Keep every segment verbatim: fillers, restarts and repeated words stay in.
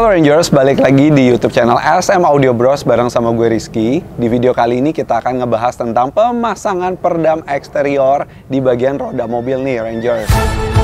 Halo Rangers, balik lagi di YouTube channel S M Audio Bros bareng sama gue Rizky. Di video kali ini kita akan ngebahas tentang pemasangan peredam eksterior di bagian roda mobil nih Rangers.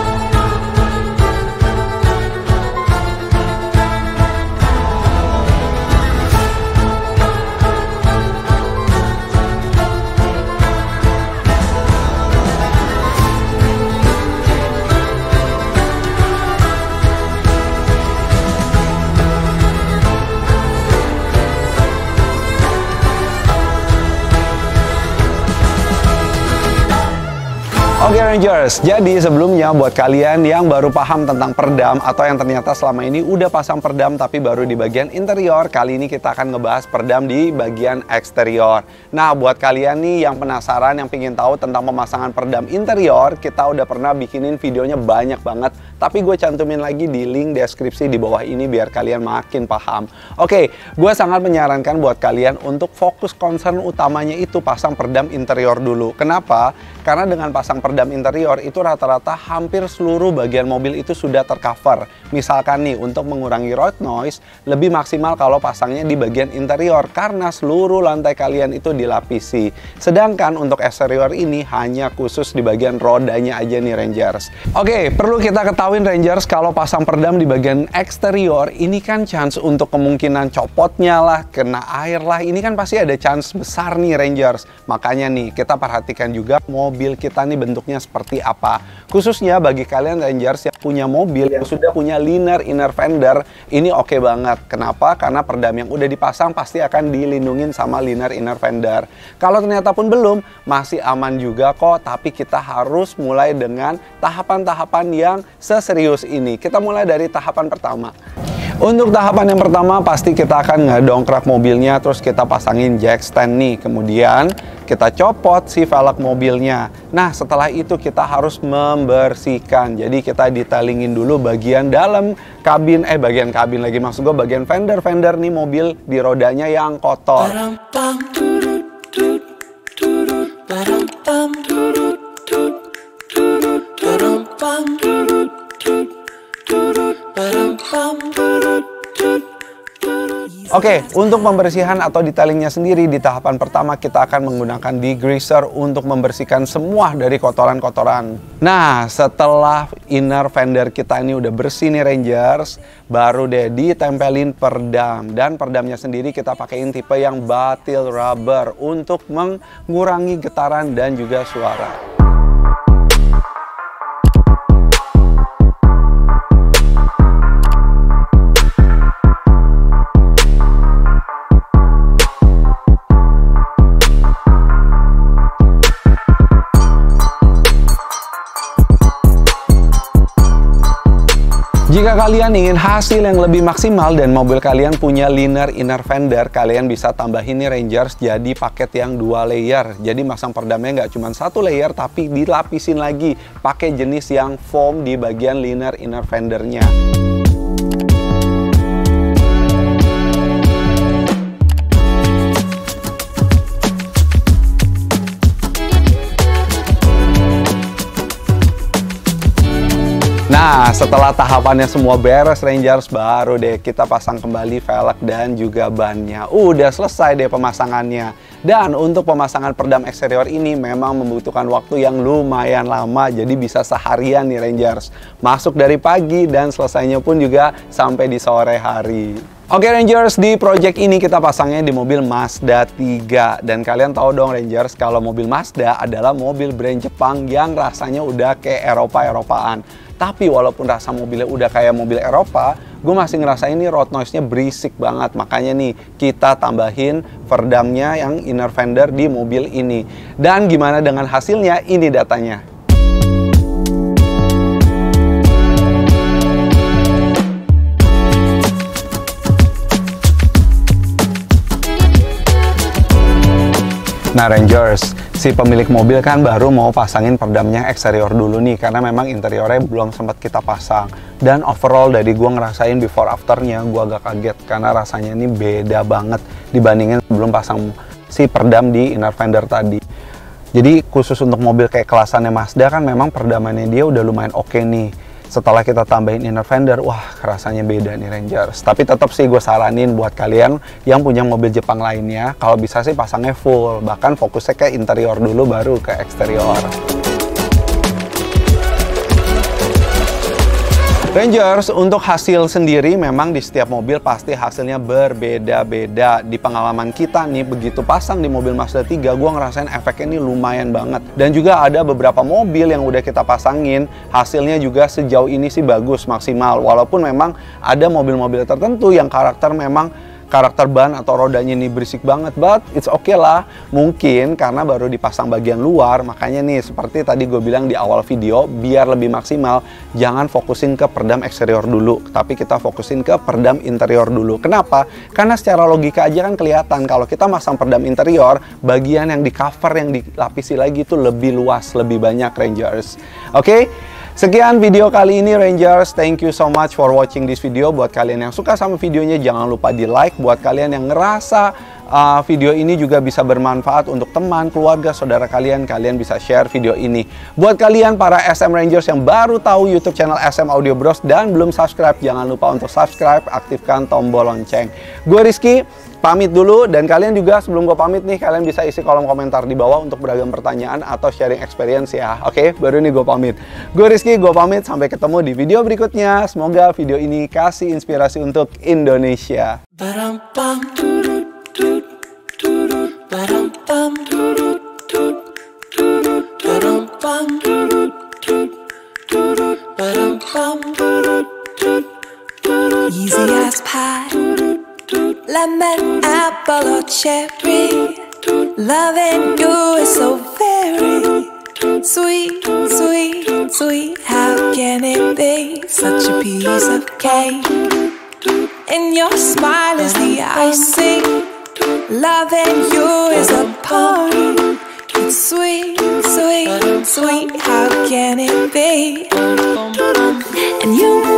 Oke Rangers, jadi sebelumnya buat kalian yang baru paham tentang peredam atau yang ternyata selama ini udah pasang peredam tapi baru di bagian interior, kali ini kita akan ngebahas peredam di bagian eksterior. Nah, buat kalian nih yang penasaran, yang pengen tahu tentang pemasangan peredam interior, kita udah pernah bikinin videonya banyak banget, tapi gue cantumin lagi di link deskripsi di bawah ini biar kalian makin paham. Oke, gue sangat menyarankan buat kalian untuk fokus concern utamanya itu pasang peredam interior dulu. Kenapa? Karena dengan pasang peredam interior itu rata-rata hampir seluruh bagian mobil itu sudah tercover. Misalkan nih, untuk mengurangi road noise lebih maksimal kalau pasangnya di bagian interior karena seluruh lantai kalian itu dilapisi. Sedangkan untuk eksterior ini hanya khusus di bagian rodanya aja nih Rangers. Oke, perlu kita ketahuin Rangers, kalau pasang peredam di bagian eksterior ini kan chance untuk kemungkinan copotnya lah, kena air lah, ini kan pasti ada chance besar nih Rangers. Makanya nih kita perhatikan juga mobil kita nih bentuknya seperti apa. Khususnya bagi kalian Rangers yang punya mobil yang sudah punya liner inner fender, ini oke okay banget. Kenapa? Karena peredam yang udah dipasang pasti akan dilindungin sama liner inner fender. Kalau ternyata pun belum, masih aman juga kok, tapi kita harus mulai dengan tahapan-tahapan yang seserius ini. Kita mulai dari tahapan pertama. Untuk tahapan yang pertama pasti kita akan ngedongkrak mobilnya, terus kita pasangin jack stand nih, kemudian kita copot si velg mobilnya. Nah, setelah itu kita harus membersihkan. Jadi kita detailingin dulu bagian dalam kabin, eh bagian kabin lagi, maksud gue bagian fender-fender nih mobil di rodanya yang kotor. Oke, untuk pembersihan atau detailingnya sendiri di tahapan pertama kita akan menggunakan degreaser untuk membersihkan semua dari kotoran-kotoran. Nah, setelah inner fender kita ini udah bersih nih Rangers, baru deh ditempelin peredam. Dan peredamnya sendiri kita pakaiin tipe yang batil rubber untuk mengurangi getaran dan juga suara. Jika kalian ingin hasil yang lebih maksimal dan mobil kalian punya liner inner fender, kalian bisa tambahin nih Rangers jadi paket yang dua layer. Jadi masang peredamnya nggak cuma satu layer, tapi dilapisin lagi pakai jenis yang foam di bagian liner inner fendernya. Nah, setelah tahapannya semua beres Rangers, baru deh kita pasang kembali velg dan juga bannya. Udah selesai deh pemasangannya. Dan untuk pemasangan peredam eksterior ini memang membutuhkan waktu yang lumayan lama, jadi bisa seharian nih Rangers. Masuk dari pagi dan selesainya pun juga sampai di sore hari. Oke Rangers, di project ini kita pasangnya di mobil Mazda tiga. Dan kalian tahu dong Rangers, kalau mobil Mazda adalah mobil brand Jepang yang rasanya udah kayak Eropa-Eropaan. Tapi walaupun rasa mobilnya udah kayak mobil Eropa, gue masih ngerasain nih road noise-nya berisik banget. Makanya nih kita tambahin peredamnya yang inner fender di mobil ini. Dan gimana dengan hasilnya? Ini datanya. Nah Rangers, si pemilik mobil kan baru mau pasangin peredamnya eksterior dulu nih, karena memang interiornya belum sempat kita pasang. Dan overall dari gua ngerasain before afternya, gua agak kaget karena rasanya ini beda banget dibandingin sebelum pasang si peredam di inner fender tadi. Jadi khusus untuk mobil kayak kelasannya Mazda kan memang peredamannya dia udah lumayan oke nih. setelah kita tambahin inner fender, wah rasanya beda nih Rangers. Tapi tetap sih gue saranin buat kalian yang punya mobil Jepang lainnya, kalau bisa sih pasangnya full, bahkan fokusnya ke interior dulu baru ke eksterior. Rangers, untuk hasil sendiri memang di setiap mobil pasti hasilnya berbeda-beda. Di pengalaman kita nih, begitu pasang di mobil Mazda tiga, gue ngerasain efeknya ini lumayan banget. Dan juga ada beberapa mobil yang udah kita pasangin, hasilnya juga sejauh ini sih bagus, maksimal. Walaupun memang ada mobil-mobil tertentu yang karakter memang karakter ban atau rodanya ini berisik banget, but it's okay lah. Mungkin karena baru dipasang bagian luar, makanya nih seperti tadi gue bilang di awal video, biar lebih maksimal, jangan fokusin ke peredam eksterior dulu, tapi kita fokusin ke peredam interior dulu. Kenapa? Karena secara logika aja kan kelihatan kalau kita masang peredam interior, bagian yang di cover, yang dilapisi lagi itu lebih luas, lebih banyak Rangers. Oke? Okay? Sekian video kali ini Rangers, thank you so much for watching this video. Buat kalian yang suka sama videonya, jangan lupa di like. Buat kalian yang ngerasa uh, video ini juga bisa bermanfaat untuk teman, keluarga, saudara kalian, kalian bisa share video ini. Buat kalian para S M Rangers yang baru tahu YouTube channel S M Audio Bros dan belum subscribe, jangan lupa untuk subscribe, aktifkan tombol lonceng. Gue Rizky, pamit dulu, dan kalian juga sebelum gue pamit nih, kalian bisa isi kolom komentar di bawah untuk beragam pertanyaan atau sharing experience ya. Oke, baru ini gue pamit. Gue Rizky, gue pamit, sampai ketemu di video berikutnya. Semoga video ini kasih inspirasi untuk Indonesia. Easy as pie, lemon, apple or cherry. Loving you is so very sweet, sweet, sweet. How can it be such a piece of cake? And your smile is the icing. Loving you is a party. It's sweet, sweet, sweet. How can it be? And you